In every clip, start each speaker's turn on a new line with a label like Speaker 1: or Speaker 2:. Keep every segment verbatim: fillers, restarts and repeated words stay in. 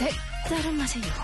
Speaker 1: 색다른 맛의 유혹.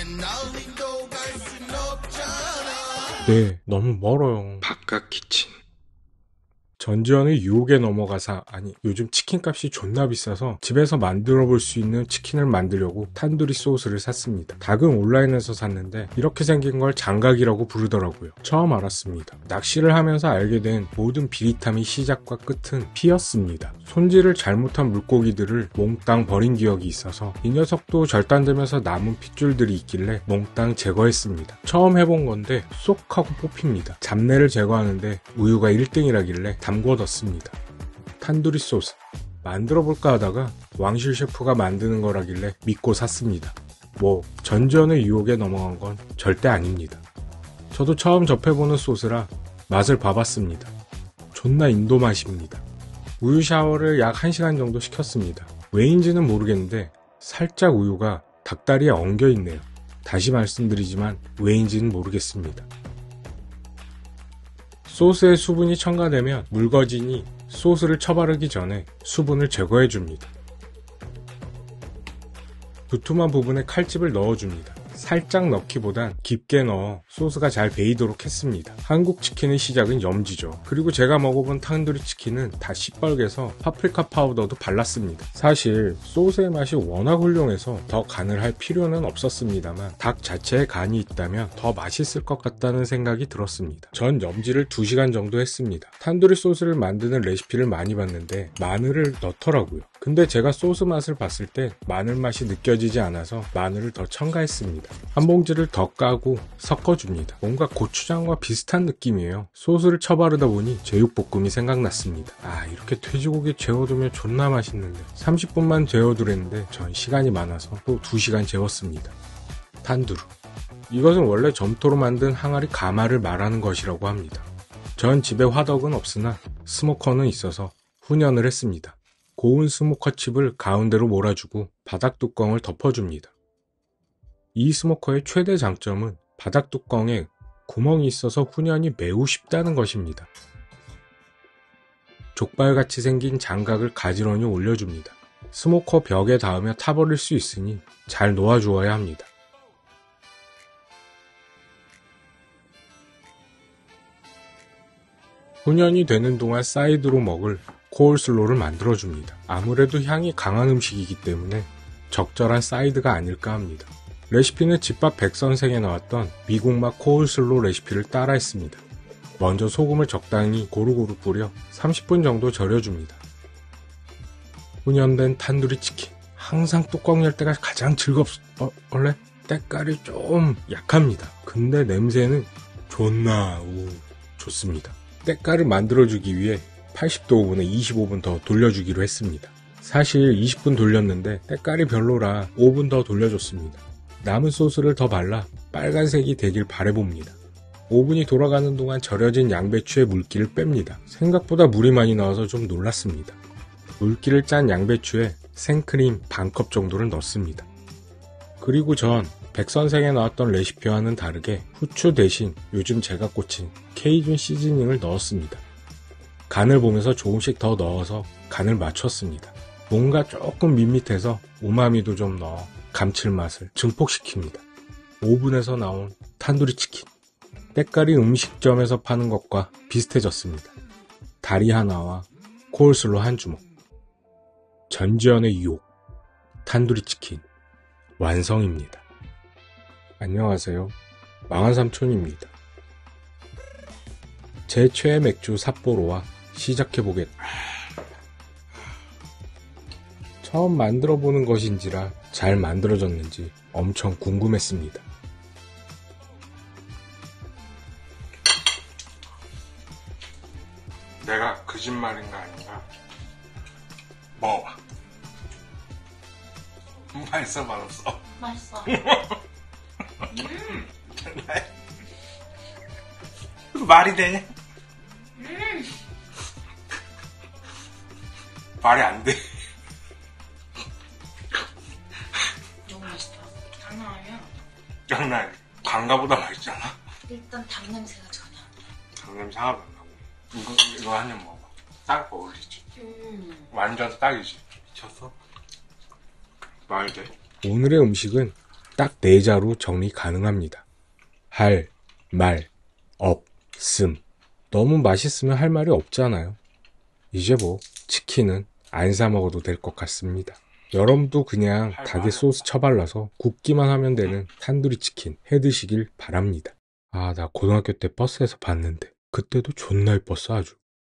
Speaker 2: 네, 너무 멀어요. 바깥 키친. 전지현의 유혹에 넘어가서, 아니 요즘 치킨값이 존나 비싸서 집에서 만들어 볼 수 있는 치킨을 만들려고 탄두리 소스를 샀습니다. 닭은 온라인에서 샀는데 이렇게 생긴 걸 장각이라고 부르더라고요. 처음 알았습니다. 낚시를 하면서 알게 된 모든 비릿함의 시작과 끝은 피였습니다. 손질을 잘못한 물고기들을 몽땅 버린 기억이 있어서 이 녀석도 절단되면서 남은 핏줄들이 있길래 몽땅 제거했습니다. 처음 해본 건데 쏙 하고 뽑힙니다. 잡내를 제거하는데 우유가 일 등이라길래 담궈 뒀습니다. 탄두리 소스 만들어볼까 하다가 왕실 셰프가 만드는 거라길래 믿고 샀습니다. 뭐 전지현의 유혹에 넘어간 건 절대 아닙니다. 저도 처음 접해보는 소스라 맛을 봐봤습니다. 존나 인도 맛입니다. 우유 샤워를 약 한 시간 정도 시켰습니다. 왜인지는 모르겠는데 살짝 우유가 닭다리에 엉겨있네요. 다시 말씀드리지만 왜인지는 모르겠습니다. 소스에 수분이 첨가되면 묽어지니 소스를 쳐바르기 전에 수분을 제거해줍니다. 두툼한 부분에 칼집을 넣어줍니다. 살짝 넣기보단 깊게 넣어 소스가 잘 배이도록 했습니다. 한국 치킨의 시작은 염지죠. 그리고 제가 먹어본 탄두리 치킨은 다 시뻘개서 파프리카 파우더도 발랐습니다. 사실 소스의 맛이 워낙 훌륭해서 더 간을 할 필요는 없었습니다만 닭 자체에 간이 있다면 더 맛있을 것 같다는 생각이 들었습니다. 전 염지를 두 시간 정도 했습니다. 탄두리 소스를 만드는 레시피를 많이 봤는데 마늘을 넣더라고요. 근데 제가 소스 맛을 봤을 때 마늘 맛이 느껴지지 않아서 마늘을 더 첨가했습니다. 한 봉지를 더 까고 섞어줍니다. 뭔가 고추장과 비슷한 느낌이에요. 소스를 쳐바르다 보니 제육볶음이 생각났습니다. 아, 이렇게 돼지고기 재워두면 존나 맛있는데 삼십 분만 재워두랬는데 전 시간이 많아서 또 두 시간 재웠습니다. 탄두루. 이것은 원래 점토로 만든 항아리 가마를 말하는 것이라고 합니다. 전 집에 화덕은 없으나 스모커는 있어서 훈연을 했습니다. 고운 스모커 칩을 가운데로 몰아주고 바닥 뚜껑을 덮어줍니다. 이 스모커의 최대 장점은 바닥 뚜껑에 구멍이 있어서 훈연이 매우 쉽다는 것입니다. 족발같이 생긴 장각을 가지런히 올려줍니다. 스모커 벽에 닿으며 타버릴 수 있으니 잘 놓아주어야 합니다. 훈연이 되는 동안 사이드로 먹을 코울슬로를 만들어줍니다. 아무래도 향이 강한 음식이기 때문에 적절한 사이드가 아닐까 합니다. 레시피는 집밥 백선생에 나왔던 미국맛 코울슬로 레시피를 따라했습니다. 먼저 소금을 적당히 고루고루 뿌려 삼십 분 정도 절여줍니다. 훈연된 탄두리 치킨. 항상 뚜껑 열 때가 가장 즐겁... 어, 원래 때깔이 좀 약합니다. 근데 냄새는 존나 우, 좋습니다. 때깔을 만들어주기 위해 팔십 도 오븐에 이십오 분 더 돌려주기로 했습니다. 사실 이십 분 돌렸는데 때깔이 별로라 오 분 더 돌려줬습니다. 남은 소스를 더 발라 빨간색이 되길 바라봅니다. 오 분이 돌아가는 동안 절여진 양배추의 물기를 뺍니다. 생각보다 물이 많이 나와서 좀 놀랐습니다. 물기를 짠 양배추에 생크림 반컵 정도를 넣습니다. 그리고 전 백선생에 나왔던 레시피와는 다르게 후추 대신 요즘 제가 꽂힌 케이준 시즈닝을 넣었습니다. 간을 보면서 조금씩 더 넣어서 간을 맞췄습니다. 뭔가 조금 밋밋해서 우마미도 좀 넣어 감칠맛을 증폭시킵니다. 오븐에서 나온 탄두리 치킨. 때깔이 음식점에서 파는 것과 비슷해졌습니다. 다리 하나와 코울슬로 한 주먹. 전지현의 유혹. 탄두리 치킨. 완성입니다. 안녕하세요. 망한삼촌입니다. 제 최애 맥주 삿포로와 시작해보겠다. 처음 만들어보는 것인지라 잘 만들어졌는지 엄청 궁금했습니다. 내가 거짓말인가 아닌가? 먹어봐. 맛있어 맛없어?
Speaker 1: 맛있어.
Speaker 2: 음. 말이 돼?
Speaker 1: 음.
Speaker 2: 말이 안 돼.
Speaker 1: 너무 맛있다. 장난 아니야.
Speaker 2: 장난 광가보다 맛있잖아.
Speaker 1: 일단 닭 냄새가 전혀.
Speaker 2: 닭 냄새 하나도 안 나고. 이거 이거 한 입 먹어봐. 딱 어울리지.
Speaker 1: 음.
Speaker 2: 완전 딱이지. 미쳤어? 말이 돼? 오늘의 음식은 딱 네 자로 정리 가능합니다. 할, 말, 없음. 너무 맛있으면 할 말이 없잖아요. 이제 뭐 치킨은 안 사 먹어도 될 것 같습니다. 여러분도 그냥 닭에 소스 쳐발라서 굽기만 하면 되는 탄두리 치킨 해 드시길 바랍니다. 아, 나 고등학교 때 버스에서 봤는데 그때도 존나 예뻤어 아주.